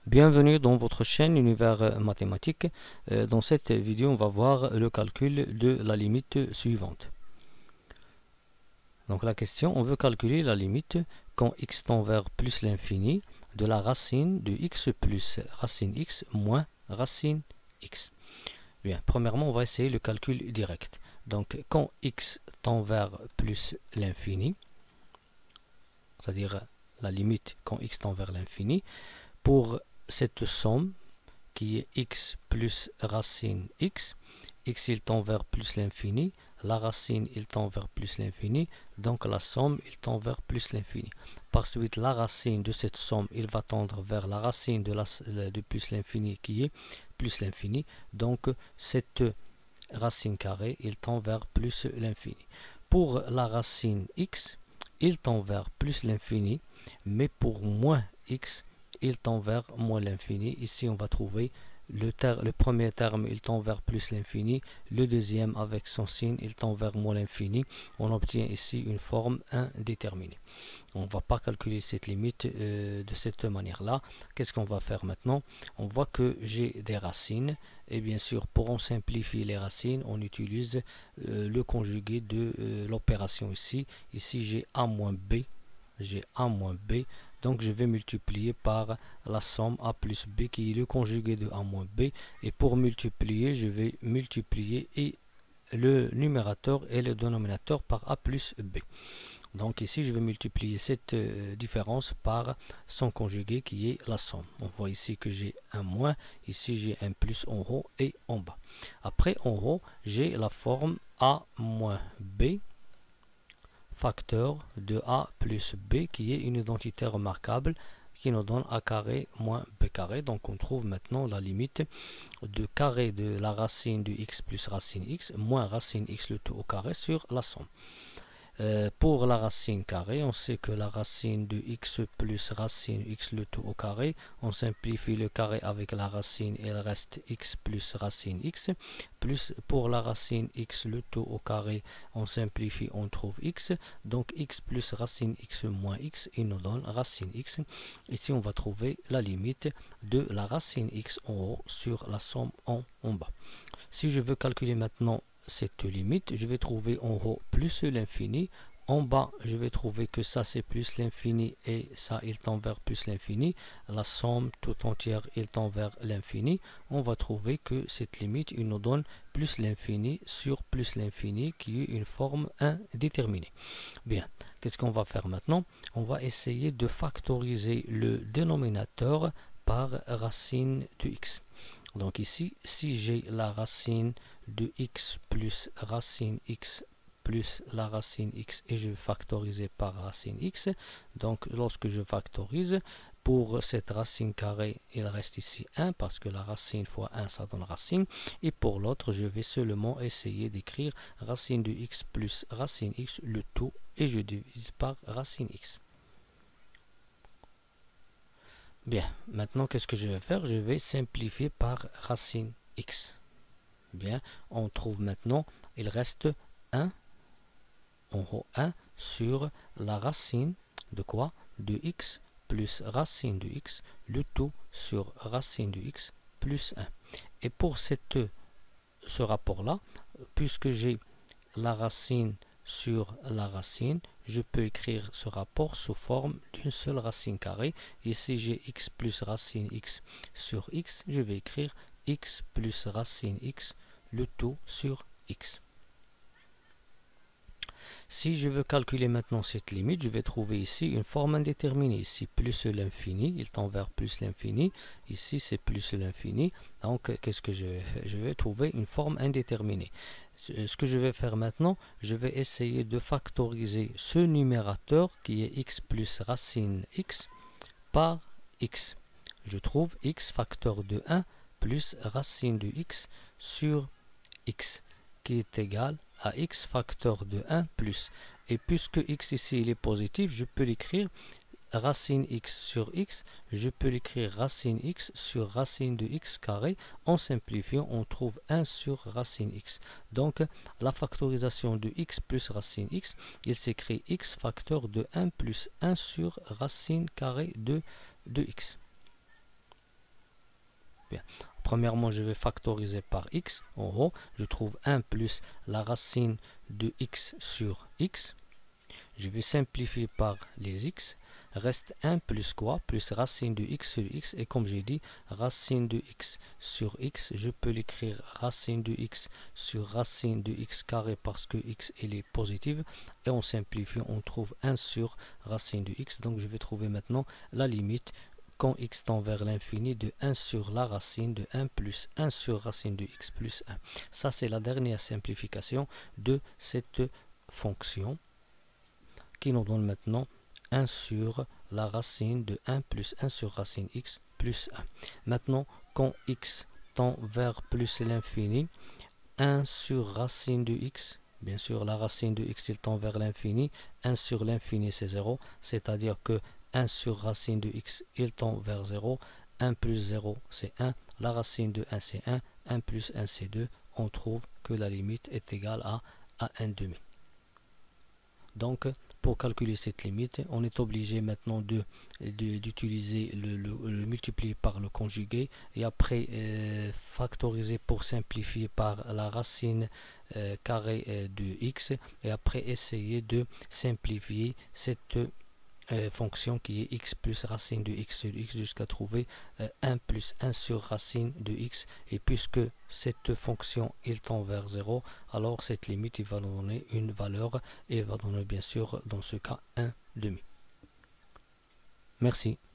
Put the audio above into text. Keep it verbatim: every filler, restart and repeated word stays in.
Bienvenue dans votre chaîne Univers Mathématique. Euh, Dans cette vidéo, on va voir le calcul de la limite suivante. Donc la question, on veut calculer la limite quand x tend vers plus l'infini de la racine de x plus racine x moins racine x. Bien, premièrement, on va essayer le calcul direct. Donc quand x tend vers plus l'infini, c'est-à-dire la limite quand x tend vers l'infini, pour cette somme qui est x plus racine x, x il tend vers plus l'infini, la racine il tend vers plus l'infini, donc la somme il tend vers plus l'infini. Par suite, la racine de cette somme il va tendre vers la racine de, la, de plus l'infini qui est plus l'infini, donc cette racine carrée il tend vers plus l'infini. Pour la racine x, il tend vers plus l'infini, mais pour moins x, il tend vers moins l'infini. Ici, on va trouver le, le premier terme, il tend vers plus l'infini. Le deuxième, avec son signe, il tend vers moins l'infini. On obtient ici une forme indéterminée. On ne va pas calculer cette limite euh, de cette manière-là. Qu'est-ce qu'on va faire maintenant? On voit que j'ai des racines. Et bien sûr, pour en simplifier les racines, on utilise euh, le conjugué de euh, l'opération ici. Ici, j'ai a moins b. J'ai a moins b. Donc je vais multiplier par la somme a plus b qui est le conjugué de a moins b. Et pour multiplier, je vais multiplier et le numérateur et le dénominateur par a plus b. Donc ici, je vais multiplier cette euh, différence par son conjugué qui est la somme. On voit ici que j'ai un moins, ici j'ai un plus en haut et en bas. Après, en haut, j'ai la forme a moins b facteur de a plus b qui est une identité remarquable qui nous donne a carré moins b carré. Donc on trouve maintenant la limite de carré de la racine de x plus racine x moins racine x le tout au carré sur la somme. Euh, pour la racine carrée, on sait que la racine de x plus racine x le tout au carré, on simplifie le carré avec la racine et il reste x plus racine x, plus pour la racine x le tout au carré, on simplifie, on trouve x, donc x plus racine x moins x, il nous donne racine x. Ici on va trouver la limite de la racine x en haut sur la somme en, en bas. Si je veux calculer maintenant cette limite, je vais trouver en haut plus l'infini, en bas je vais trouver que ça c'est plus l'infini et ça il tend vers plus l'infini, la somme tout entière il tend vers l'infini. On va trouver que cette limite il nous donne plus l'infini sur plus l'infini qui est une forme indéterminée. Bien, qu'est-ce qu'on va faire maintenant? On va essayer de factoriser le dénominateur par racine de x. Donc ici, si j'ai la racine de x plus racine x plus la racine x et je vais factoriser par racine x, donc lorsque je factorise, pour cette racine carrée, il reste ici un parce que la racine fois un, ça donne racine. Et pour l'autre, je vais seulement essayer d'écrire racine de x plus racine x, le tout, et je divise par racine x. Bien, maintenant qu'est-ce que je vais faire? Je vais simplifier par racine x. Bien, on trouve maintenant, il reste un, en haut un, sur la racine de quoi? De x plus racine de x, le tout sur racine de x plus un. Et pour cette, ce rapport-là, puisque j'ai la racine sur la racine, je peux écrire ce rapport sous forme d'une seule racine carrée. Ici j'ai x plus racine x sur x, je vais écrire x plus racine x, le tout sur x. Si je veux calculer maintenant cette limite, je vais trouver ici une forme indéterminée. Ici plus l'infini, il tend vers plus l'infini. Ici c'est plus l'infini. Donc qu'est-ce que je vais faire? Je vais trouver une forme indéterminée. Ce que je vais faire maintenant, je vais essayer de factoriser ce numérateur qui est x plus racine x par x. Je trouve x facteur de un plus racine de x sur x qui est égal à x facteur de un plus. Et puisque x ici il est positif, je peux l'écrire racine x sur x, je peux l'écrire racine x sur racine de x carré. En simplifiant, on trouve un sur racine x. Donc, la factorisation de x plus racine x, il s'écrit x facteur de un plus un sur racine carré de, de x. Bien. Premièrement, je vais factoriser par x. En haut, je trouve un plus la racine de x sur x. Je vais simplifier par les x. Reste un plus quoi? Plus racine de x sur x. Et comme j'ai dit, racine de x sur x, je peux l'écrire racine de x sur racine de x carré parce que x elle est positive. Et en simplifiant, on trouve un sur racine de x. Donc je vais trouver maintenant la limite quand x tend vers l'infini de un sur la racine de un plus un sur racine de x plus un. Ça, c'est la dernière simplification de cette fonction qui nous donne maintenant un sur la racine de un plus un sur racine x plus un. Maintenant, quand x tend vers plus l'infini, un sur racine de x, bien sûr la racine de x il tend vers l'infini, un sur l'infini c'est zéro, c'est-à-dire que un sur racine de x il tend vers zéro, un plus zéro c'est un, la racine de un c'est un, un plus un c'est deux, on trouve que la limite est égale à, à un demi. Donc pour calculer cette limite, on est obligé maintenant de d'utiliser le, le, le multiplier par le conjugué et après euh, factoriser pour simplifier par la racine euh, carrée euh, de x et après essayer de simplifier cette euh, fonction qui est x plus racine de x sur x jusqu'à trouver euh, un plus un sur racine de x, et puisque cette fonction il tend vers zéro, alors cette limite il va nous donner une valeur et va donner bien sûr dans ce cas un demi. Merci.